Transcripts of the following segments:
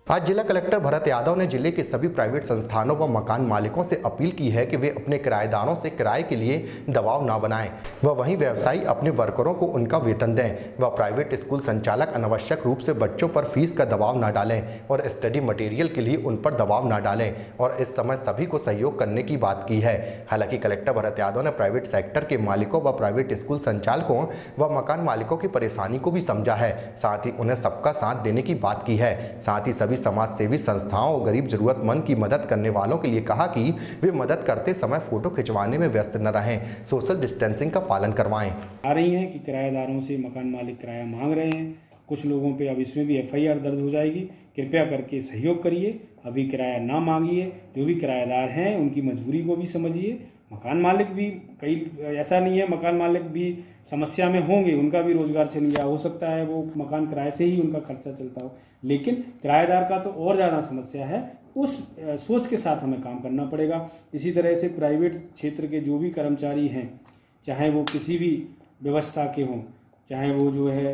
आज जिला कलेक्टर भरत यादव ने जिले के सभी प्राइवेट संस्थानों व मकान मालिकों से अपील की है कि वे अपने किराएदारों से किराए के लिए दबाव न बनाएं व वहीं व्यवसायी अपने वर्करों को उनका वेतन दें व प्राइवेट स्कूल संचालक अनावश्यक रूप से बच्चों पर फीस का दबाव न डालें और स्टडी मटेरियल के लिए उन पर दबाव न डालें और इस समय सभी को सहयोग करने की बात की है। हालांकि कलेक्टर भरत यादव ने प्राइवेट सेक्टर के मालिकों व प्राइवेट स्कूल संचालकों व मकान मालिकों की परेशानी को भी समझा है, साथ ही उन्हें सबका साथ देने की बात की है। साथ ही सभी समाज सेवी संस्थाओं और गरीब जरूरतमंद की मदद करने वालों के लिए कहा कि वे मदद करते समय फोटो खिंचवाने में व्यस्त न रहें, सोशल डिस्टेंसिंग का पालन करवाएं। आ रही हैं कि किराएदारों से मकान मालिक किराया मांग रहे हैं, कुछ लोगों पे अब इसमें भी FIR दर्ज हो जाएगी। कृपया करके सहयोग करिए, अभी किराया ना मांगिए। जो भी किराएदार हैं उनकी मजबूरी को भी समझिए। मकान मालिक भी ऐसा नहीं है, मकान मालिक भी समस्या में होंगे, उनका भी रोजगार छिन गया, हो सकता है वो मकान किराए से ही उनका खर्चा चलता हो, लेकिन किराएदार का तो और ज़्यादा समस्या है। उस सोच के साथ हमें काम करना पड़ेगा। इसी तरह से प्राइवेट क्षेत्र के जो भी कर्मचारी हैं, चाहे वो किसी भी व्यवस्था के हों, चाहे वो जो है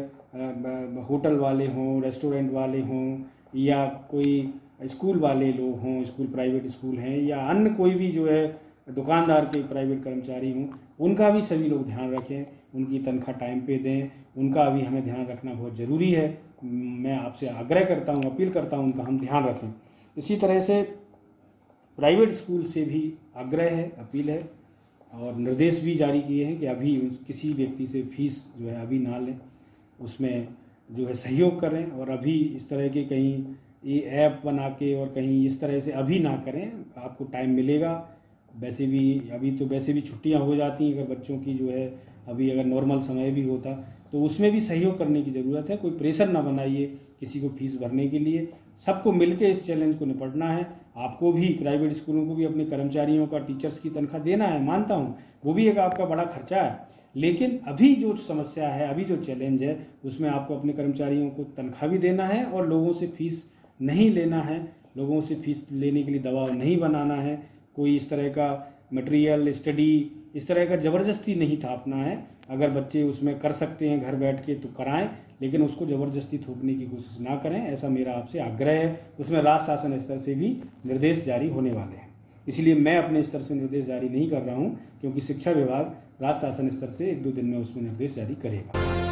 होटल वाले हों, रेस्टोरेंट वाले हों, या कोई स्कूल वाले लोग हों, स्कूल प्राइवेट स्कूल हैं, या अन्य कोई भी जो है दुकानदार के प्राइवेट कर्मचारी हों, उनका भी सभी लोग ध्यान रखें, उनकी तनख्वाह टाइम पे दें, उनका भी हमें ध्यान रखना बहुत ज़रूरी है। मैं आपसे आग्रह करता हूं, अपील करता हूं, उनका हम ध्यान रखें। इसी तरह से प्राइवेट स्कूल से भी आग्रह है, अपील है और निर्देश भी जारी किए हैं कि अभी किसी व्यक्ति से फीस जो है अभी ना लें, उसमें जो है सहयोग करें और अभी इस तरह के कहीं ये ऐप बना के और कहीं इस तरह से अभी ना करें। आपको टाइम मिलेगा, वैसे भी अभी तो वैसे भी छुट्टियां हो जाती हैं, अगर बच्चों की जो है अभी अगर नॉर्मल समय भी होता तो उसमें भी सहयोग करने की ज़रूरत है। कोई प्रेशर ना बनाइए किसी को फीस भरने के लिए, सबको मिलकर इस चैलेंज को निपटना है। आपको भी प्राइवेट स्कूलों को भी अपने कर्मचारियों का, टीचर्स की तनख्वाह देना है, मानता हूँ वो भी एक आपका बड़ा खर्चा है, लेकिन अभी जो समस्या है, अभी जो चैलेंज है, उसमें आपको अपने कर्मचारियों को तनख्वाह भी देना है और लोगों से फीस नहीं लेना है, लोगों से फीस लेने के लिए दबाव नहीं बनाना है। कोई इस तरह का मटेरियल, स्टडी, इस तरह का ज़बरदस्ती नहीं थापना है। अगर बच्चे उसमें कर सकते हैं घर बैठ के तो कराएं, लेकिन उसको ज़बरदस्ती थोपने की कोशिश ना करें, ऐसा मेरा आपसे आग्रह है। उसमें राज्य शासन स्तर से भी निर्देश जारी होने वाले हैं, इसलिए मैं अपने स्तर से निर्देश जारी नहीं कर रहा हूं, क्योंकि शिक्षा विभाग राज्य शासन स्तर से 1-2 दिन में उसमें निर्देश जारी करेगा।